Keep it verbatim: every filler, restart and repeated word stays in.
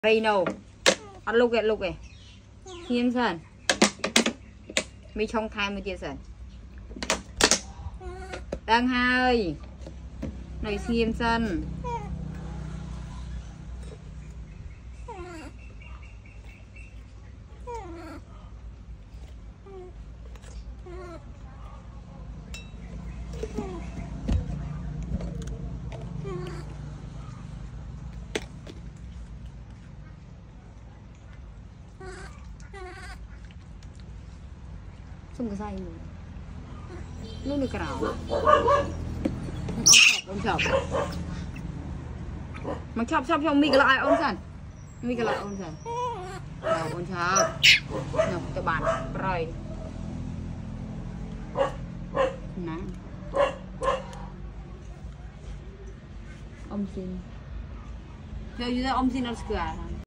Đây nâu ăn lúc kìa lúc kìa thiên sơn mi trong thai mới chia sơn đang hai này thiên sơn không có dây nữa lúc được cào ông chọc ông chọc mà chọc chọc chọc mi cái lại ông sẵn mi cái lại ông sẵn nào ông chọc nào các bạn rồi nè ông xin giờ giờ ông xin nó sửa